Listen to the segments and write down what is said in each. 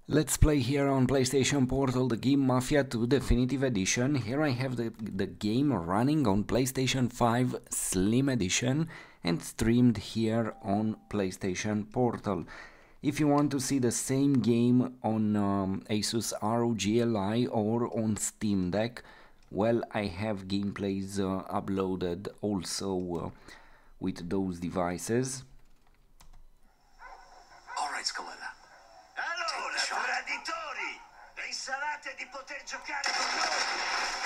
Let's play here on PlayStation Portal the game Mafia 2 Definitive Edition. Here I have the game running on PlayStation 5 Slim Edition and streamed here on PlayStation Portal. If you want to see the same game on Asus ROG Ally or on Steam Deck, well, I have gameplays uploaded also with those devices. Alright, Scaletta. Allora, traditori! Pensavate di poter giocare con noi?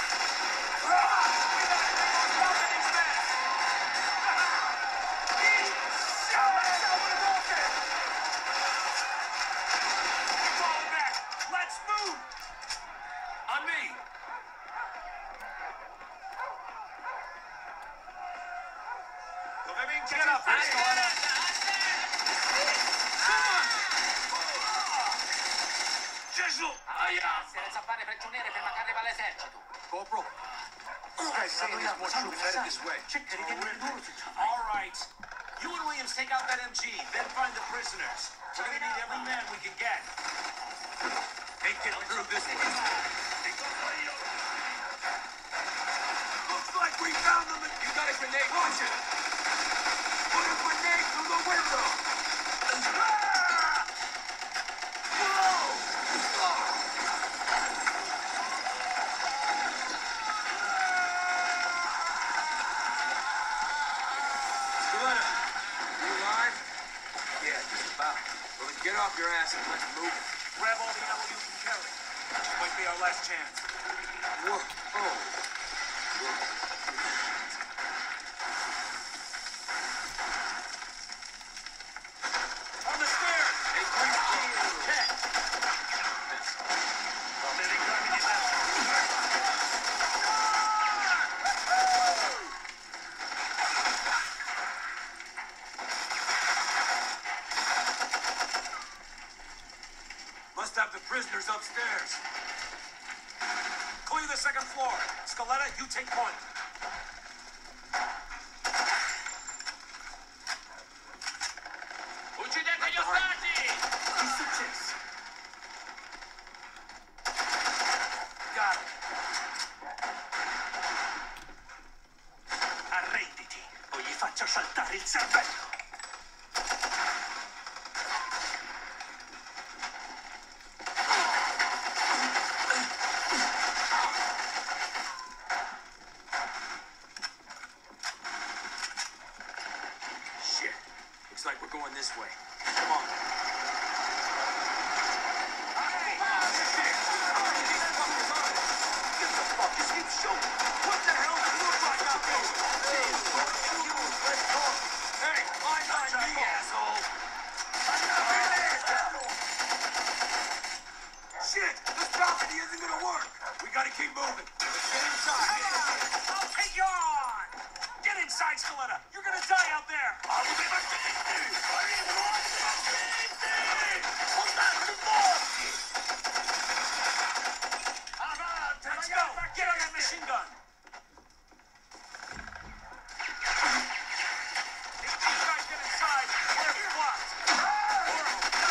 Let's move! On me! Dove vince Get up here, Scaletta! Gesù! Se ne sa fare prigioniere prima che arriva l'esercito. Corporal, this guy's saying there's more troops headed this way. Alright. You and Williams take out that MG, then find the prisoners. We're gonna need every man we can get. Ain't getting through this one. Looks like we found them. You got a grenade, watch it! Put a grenade through the window! Scaletta, you alive? Yeah, just about. Well, then get off your ass and let's move it. Grab all the ammo you can carry. This might be our last chance. Whoa. On the stairs! Hey, please, Check! Vedi crimini left. must have the prisoners upstairs. Clear the second floor. Scaletta, you take point. Uccidete gli ostaggi! Che successo? Got it. Arrenditi o gli faccio saltare il cervello. Shit. Looks like we're going this way. Come on. Hey, line on me, asshole! Shit! This balcony isn't gonna work! We gotta keep moving. Let's get inside. I'll take you on! Get inside, Scaletta! You're gonna die out there! Let's go! Get on that machine gun! If these guys get inside, we're fucked!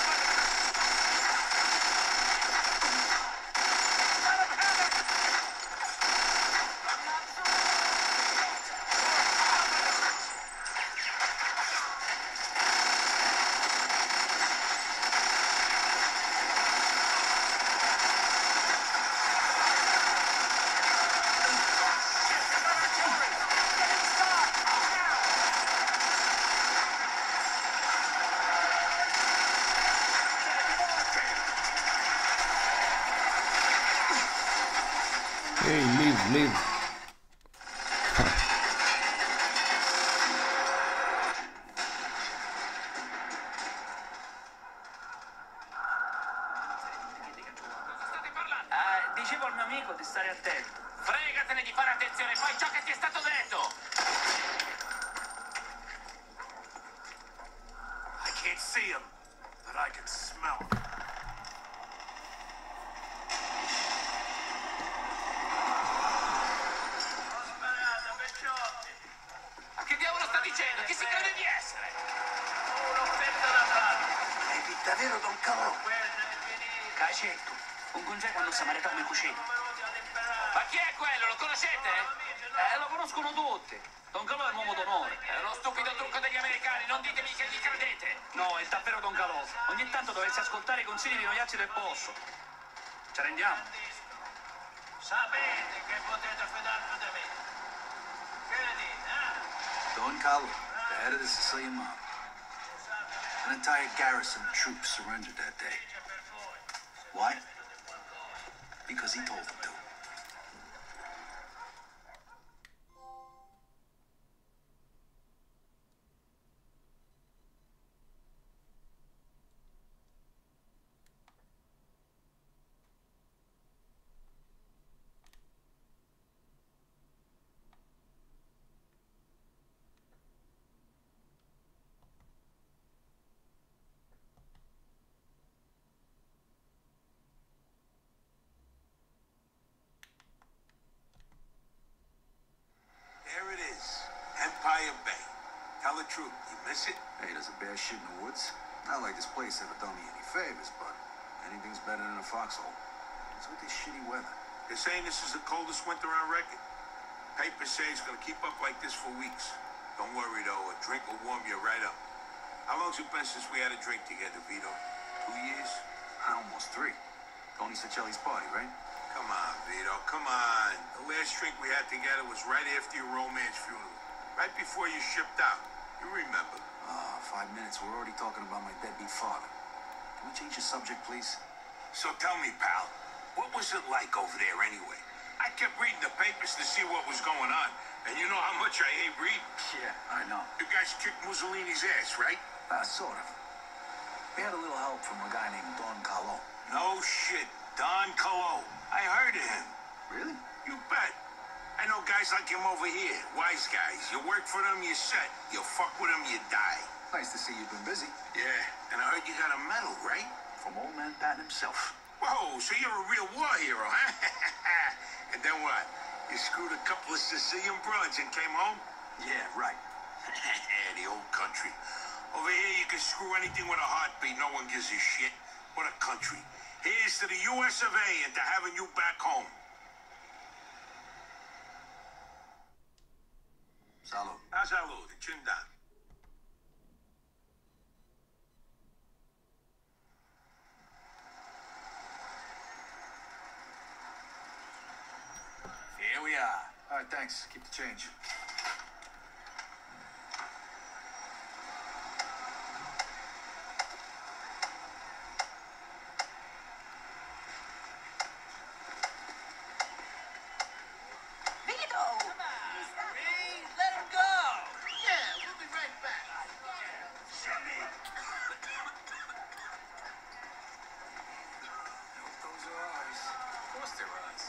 Let 'em have it! Hey, leave. State parlando? Dicevo al mio amico di stare attento. Fregatene di fare attenzione, fai ciò che ti è stato detto! I can't see him, but I can smell him. Ma che diavolo sta dicendo? Chi si crede di essere? Un'offerta da fare. Devi davvero Don Carlo? Quello è Cacetto, un congeco non sa maritare cucina. Ma chi è quello? Lo conoscete? Lo conoscono tutti. Don Calò è un uomo d'onore. È uno stupido trucco degli americani, non ditemi che gli credete. No, è davvero Don Calò. Ogni tanto dovresti ascoltare i consigli di noiazzi del posto. Ci rendiamo? Sapete che potete fidarvi di me. Che ne dite, eh? Don Carlo, the head of the Sicilian mob. An entire garrison of troops surrendered that day. Why? Because he told them to. There it is. Empire Bay. Tell the truth. You miss it? Hey, does a bear shit in the woods? Not like this place ever done me any favors, but anything's better than a foxhole. What's with this shitty weather? They're saying this is the coldest winter on record. Papers say it's gonna keep up like this for weeks. Don't worry though, a drink will warm you right up. How long's it been since we had a drink together, Vito? 2 years? Almost 3. Tony Sicelli's party, right? Come on, Vito, come on. The last drink we had together was right after your romance funeral. Right before you shipped out. You remember. 5 minutes, we're already talking about my deadbeat father. Can we change the subject, please? So tell me, pal, what was it like over there anyway? I kept reading the papers to see what was going on. And you know how much I hate reading. Yeah, I know. You guys kicked Mussolini's ass, right? Sort of. We had a little help from a guy named Don Carlo. No shit. Don Colo. I heard of him. Really? You bet. I know guys like him over here. Wise guys. You work for them, you set. You fuck with them, you die. Nice to see you've been busy. Yeah, and I heard you got a medal, right? From old man Patton himself. Whoa, so you're a real war hero, huh? And then what? You screwed a couple of Sicilian broads and came home? Yeah, right. The old country. Over here, you can screw anything with a heartbeat. No one gives a shit. What a country. Here's to the US of A and to having you back home. Salud. Salud. Chin down. Here we are. All right, thanks. Keep the change. Let him go. Yeah, we'll be right back. Those are ours. Of course they're ours.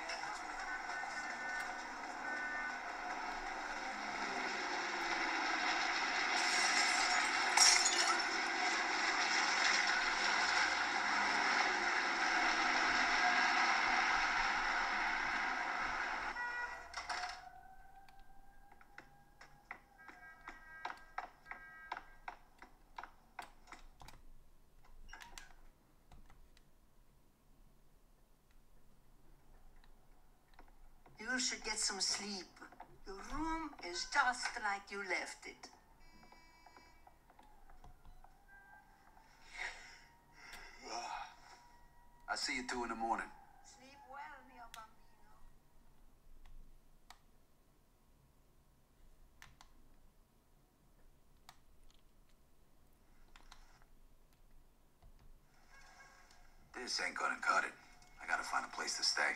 You should get some sleep. Your room is just like you left it. I'll see you 2 in the morning. Sleep well, mio bambino. This ain't gonna cut it. I gotta find a place to stay.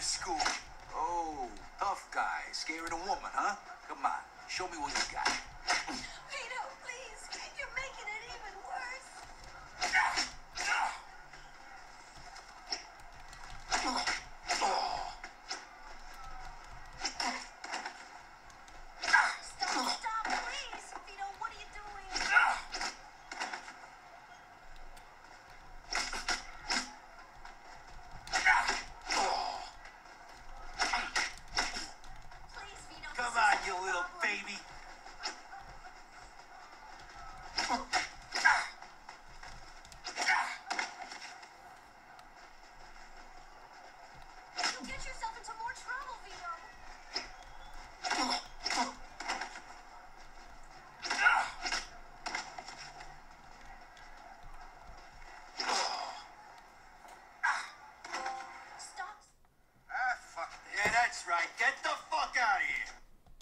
school. Oh, tough guy. Scared of woman, huh? Come on, show me what you got. Vito, please. You're making it even worse. Stop, please. Vito, what are you doing? Please, Vito. Come on, you little baby. You'll get yourself into more trouble, Vito. Stop. Ah, fuck. Yeah, that's right. Get the fuck out of here.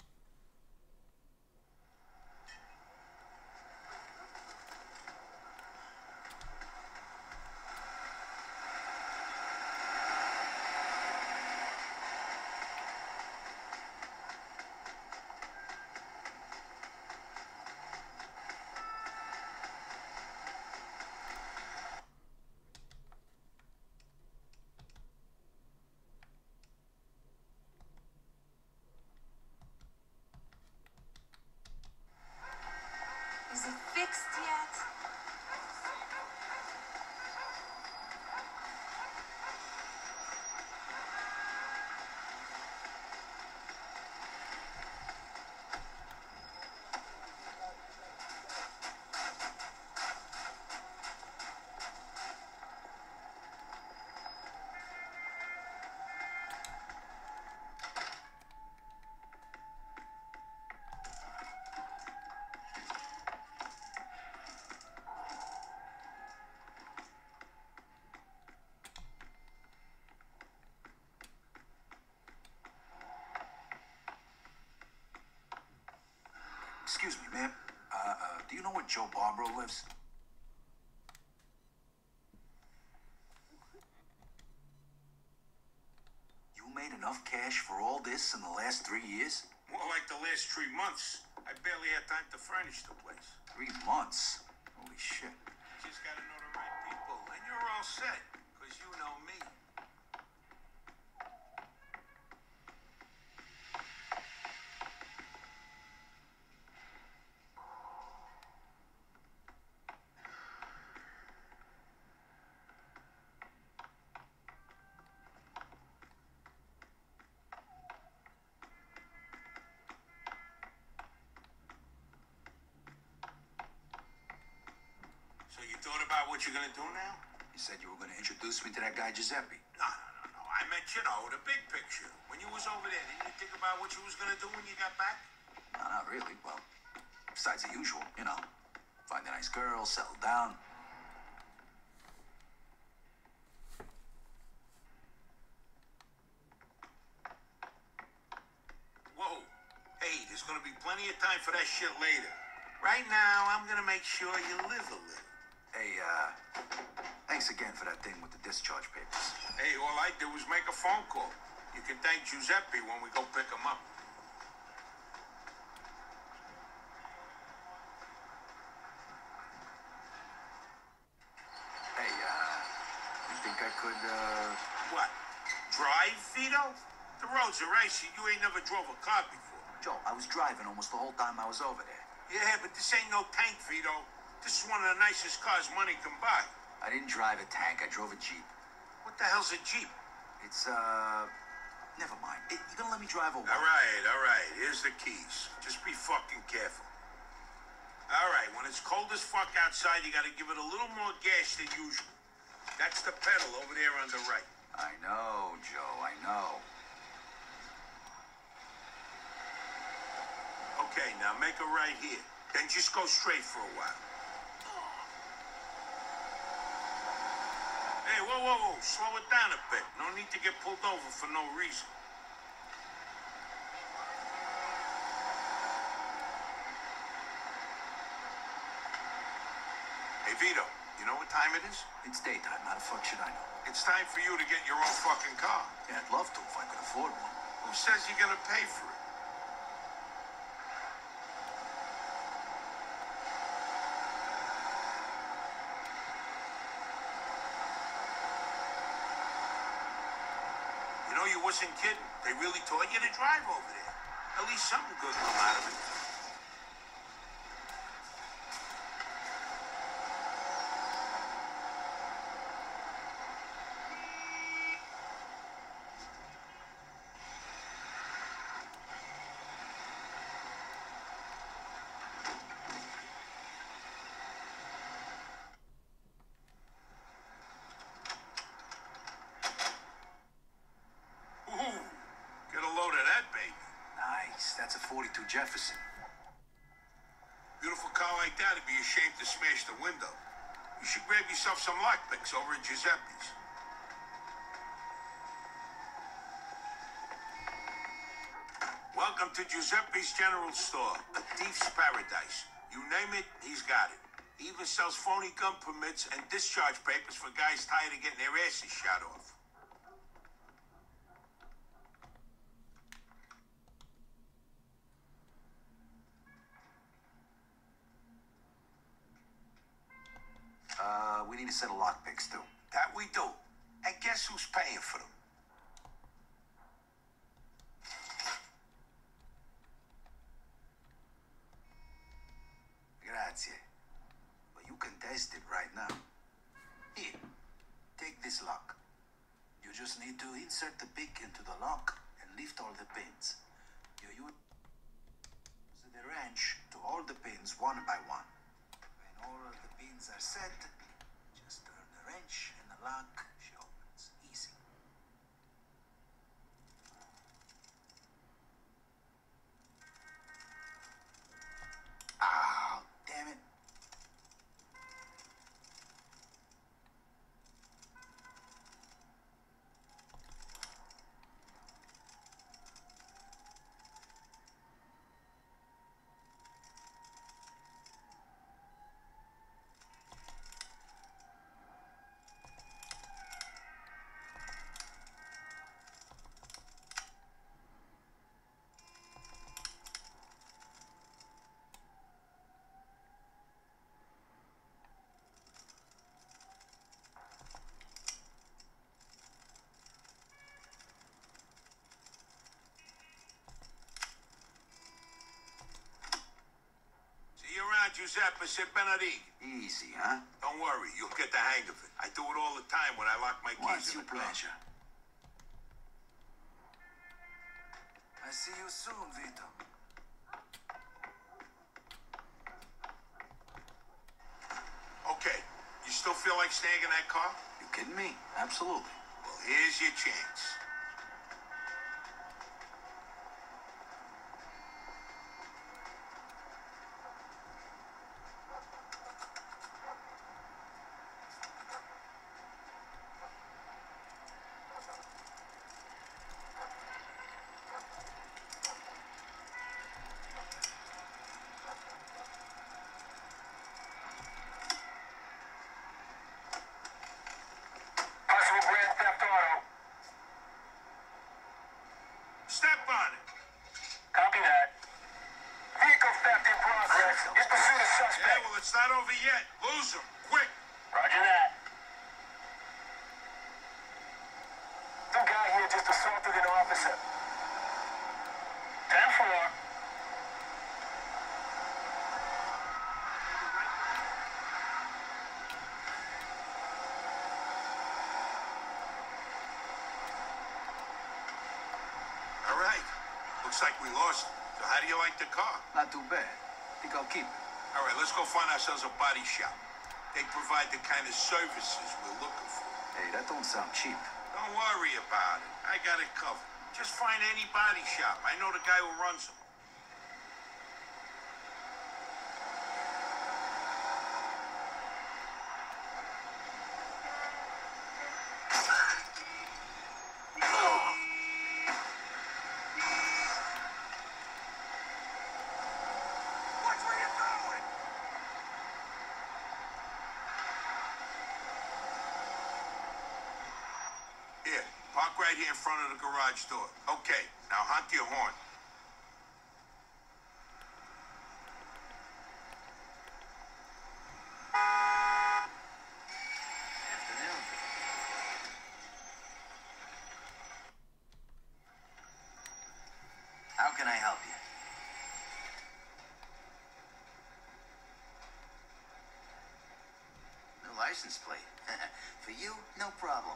Is it fixed yet? Excuse me, ma'am. Do you know where Joe Barbaro lives? You made enough cash for all this in the last 3 years? More like the last 3 months. I barely had time to furnish the place. 3 months? Holy shit. Just gotta know the right people, and you're all set, because you know me. So you thought about what you're gonna do now? You said you were going to introduce me to that guy Giuseppe. No. I meant, the big picture. When you was over there, didn't you think about what you was gonna do when you got back? No, not really. Well, besides the usual, find a nice girl, settle down. Whoa. Hey, there's gonna be plenty of time for that shit later. Right now, I'm gonna make sure you live a little. Hey, thanks again for that thing with the discharge papers. Hey, all I did was make a phone call. You can thank Giuseppe when we go pick him up. Hey, you think I could, What? Drive, Vito? The roads are icy. You ain't never drove a car before. Joe, I was driving almost the whole time I was over there. Yeah, but this ain't no tank, Vito. This is one of the nicest cars money can buy. I didn't drive a tank, I drove a Jeep. What the hell's a Jeep? It's, never mind. You gonna let me drive over? All right. Here's the keys. Just be fucking careful. All right, when it's cold as fuck outside, you gotta give it a little more gas than usual. That's the pedal over there on the right. I know, Joe, I know. Okay, now make a right here. Then just go straight for a while. Hey, whoa. Slow it down a bit. No need to get pulled over for no reason. Hey, Vito, you know what time it is? It's daytime, how the fuck should I know? It's time for you to get your own fucking car. Yeah, I'd love to if I could afford one. Who says you're gonna pay for it? You know, you wasn't kidding. They really taught you to drive over there. At least something good come out of it. Ooh, get a load of that, baby. Nice. That's a 42 Jefferson. Beautiful car like that, it'd be a shame to smash the window. You should grab yourself some lockpicks over at Giuseppe's. Welcome to Giuseppe's General Store, a thief's paradise. You name it, he's got it. He even sells phony gun permits and discharge papers for guys tired of getting their asses shot off. We need a set of lockpicks, too. That we do. And guess who's paying for them? Grazie. But you can test it right now. Here, take this lock. You just need to insert the pick into the lock and lift all the pins. You use the wrench to hold the pins one by one. When all of the pins are set, just turn the wrench and the lock she opens. Easy. Ah, damn it. See you around, Giuseppe. Sit Benedict. Easy, huh? Don't worry, you'll get the hang of it. I do it all the time when I lock my What's keys in your the car. pleasure? I see you soon, Vito. Okay, you still feel like staying in that car? You kidding me? Absolutely. Well, here's your chance. Possible Grand Theft Auto. Step on it. Copy that. Vehicle theft in progress. In pursuit of Yeah, suspect. well, it's not over yet. Lose him. Quick. Roger that. Some guy here just assaulted an officer. 10-4. All right. Looks like we lost. So how do you like the car? Not too bad. Think I'll keep it. All right, let's go find ourselves a body shop. They provide the kind of services we're looking for. Hey, that don't sound cheap. Don't worry about it. I got it covered. Just find any body shop. I know the guy who runs them. Watch where you're going! right here in front of the garage door. Okay, now honk your horn. Afternoon. How can I help you? New license plate. For you, no problem.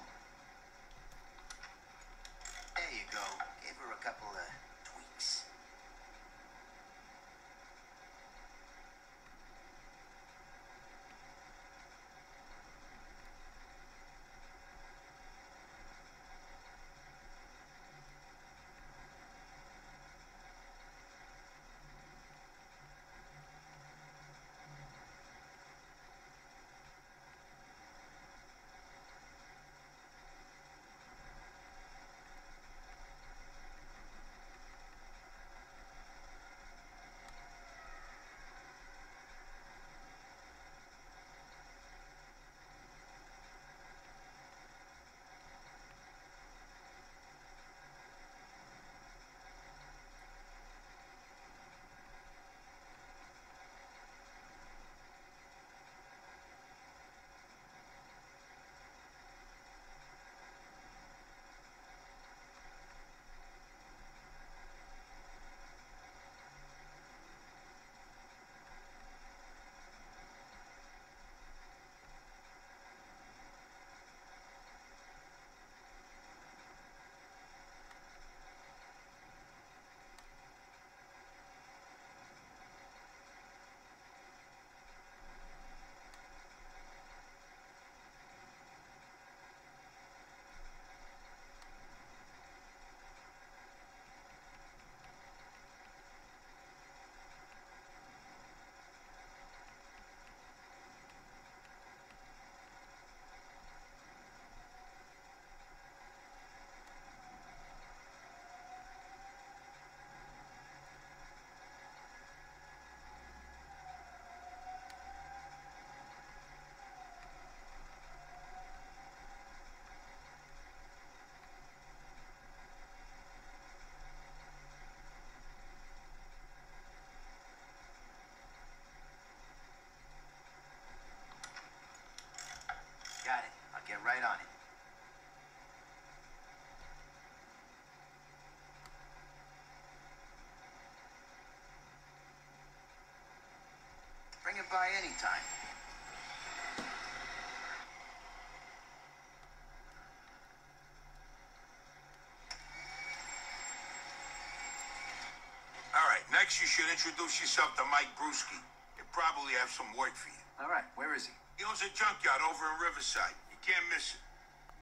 There you go. Gave her a couple of tweaks. Got it. I'll get right on it. Bring it by anytime. All right, next you should introduce yourself to Mike Brewski. He'll probably have some work for you. All right, where is he? He owns a junkyard over in Riverside. You can't miss it.